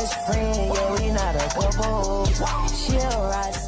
best friend, yeah, we not a couple. She a rock